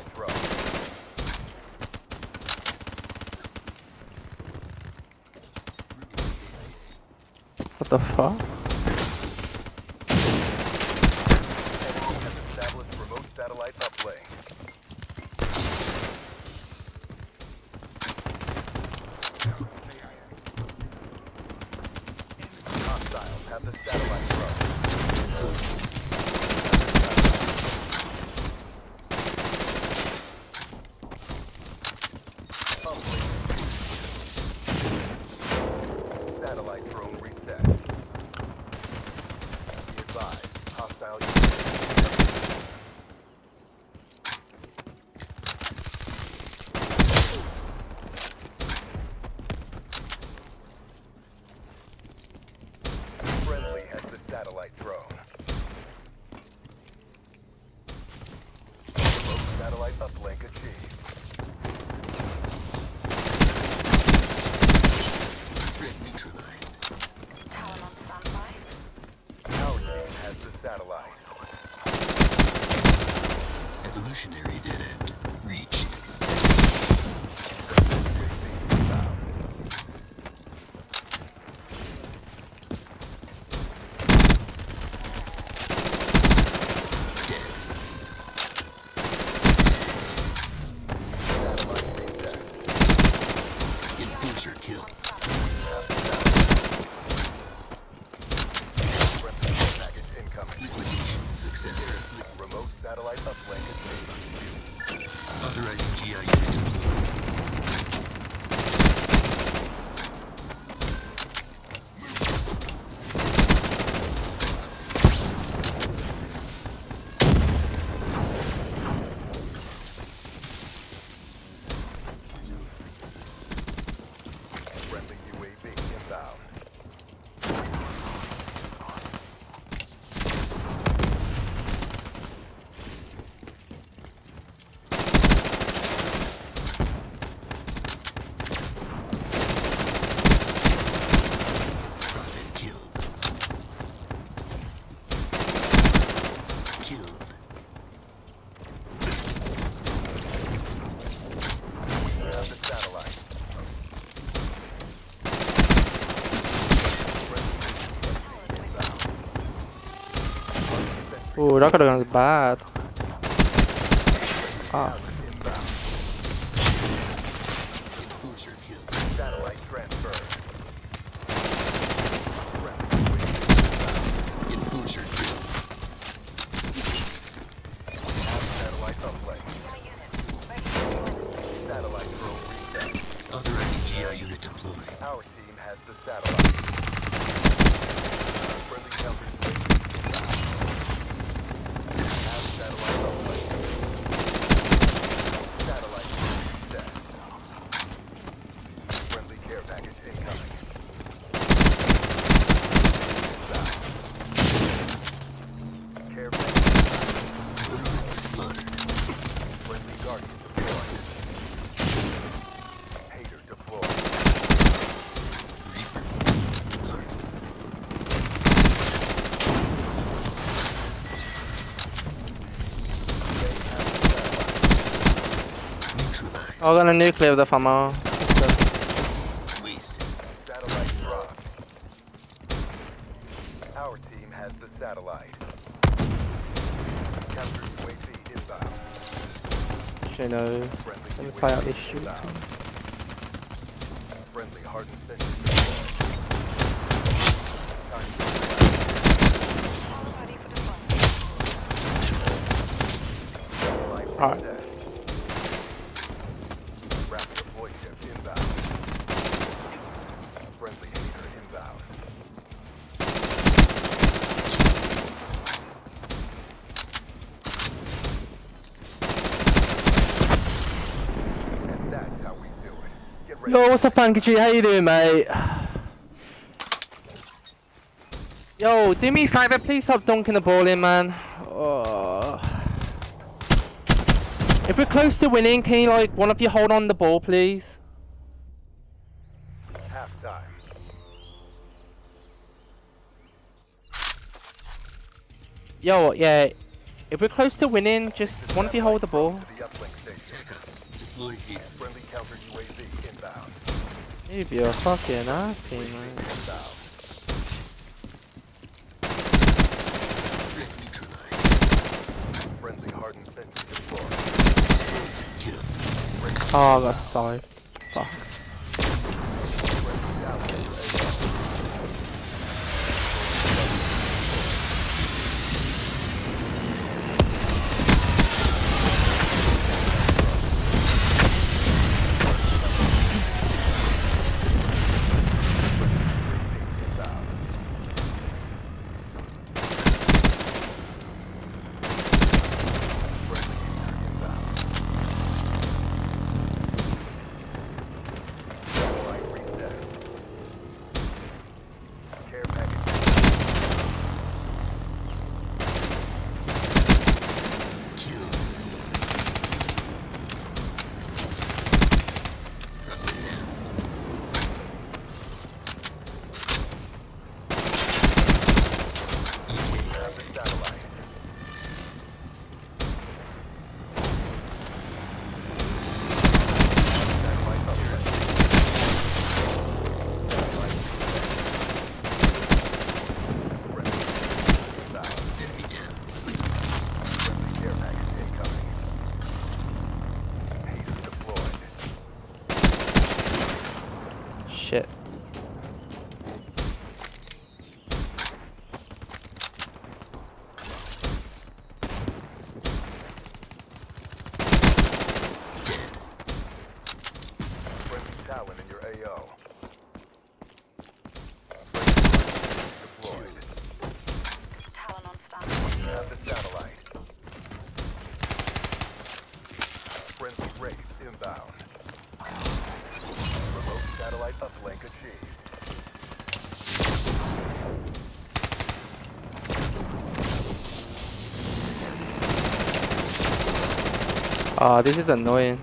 satellite drone. What the fuck? Enemy has established remote satellite uplink. Hostiles have the satellite drone. Satellite drone reset. Be advised, hostile friendly has the satellite drone. Remote satellite uplink achieved. Our team has the satellite. Evolutionary dead end reached. Enforcer kill. Package incoming. Liquidation successful. Remote satellite uplink achieved. Authorizing GI unit deployed. Friendly UAV inbound. Prophet killed. Killed. We have the satellite. Oh, that could have gone bad. Ah, Enforcer killed. Satellite transfer. Enforcer killed. Satellite uplink. Satellite drone reset. Authorizing GI unit deployed. Our team has the satellite. Friendly counter have satellite uplink. Satellite drone reset. Friendly care package incoming. Care package. Ornament slaughtered. Friendly guardian deployed. Hater deployed. Reaper. Guard. They have the satellite. Neutralized. I'm gonna nuclear the Famas. Wasted. Satellite dropped. Our team has the satellite. Counter UAV inbound. You know, Friendly let me UAV play out this shoot. inbound. Friendly hardened sentry. Time to satellite Alright. reset. Rapid deploy ship inbound. Friendly hater inbound. And that's how we do it. Get ready. Yo, what's up, Funky G? How you doing, mate? Yo, do me a favour, please stop dunking the ball in, man. Oh. If we're close to winning, can you, like, one of you hold on the ball, please? Halftime. Yo, yeah. If we're close to winning, just one of you hold the ball. To the uplink Deploy here. Friendly counter UAV inbound. Maybe you're fucking happy, man. Inbound. Threat neutralized. Friendly hardened sentry deployed. Close and kill. Oh, I got 5. Fuck. Friendly salvage AO. Shit. Friendly Talon in your AO. Friendly deployed. Talon on stand. You have the satellite. Friendly Wraith inbound. Remote satellite uplink achieved. Oh, this is annoying.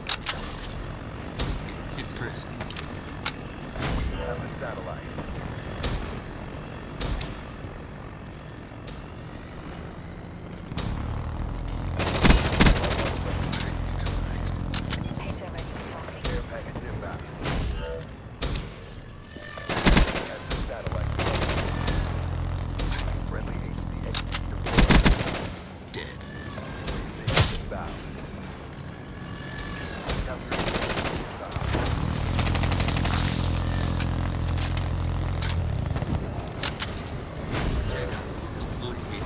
Impressive. You have the satellite. Hater ready for launch. Care package inbound. Has the satellite. Friendly HCXD deployed. Dead. Inbound. Counter inbound. Deploy here.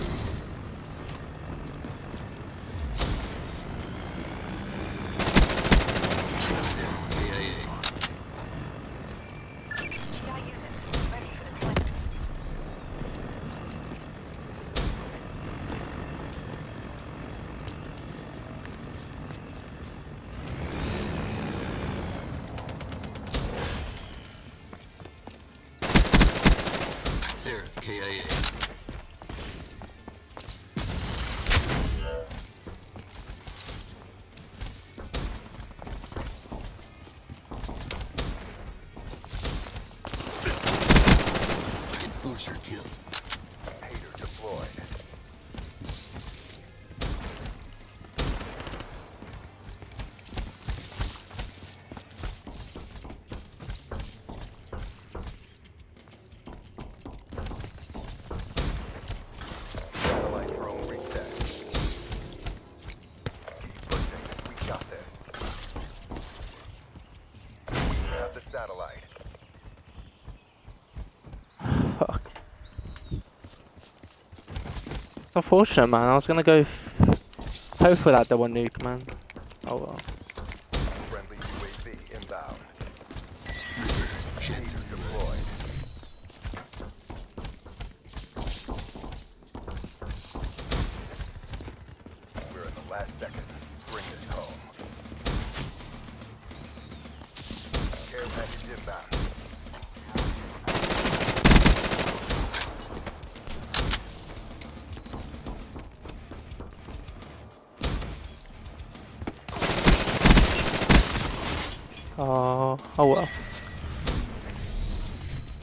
Zero. KIA. GI unit ready for deployment. Seraph KIA. Enforcer kill. Hater deployed. Satellite drone reset. Keep pushing. We got this. We have the satellite. Fuck. It's unfortunate, man. I was gonna go hope for that double nuke, man. Oh well. Friendly UAV inbound. Jets Hater deployed. We're in the last seconds. Bring this home. Care package inbound. Oh well.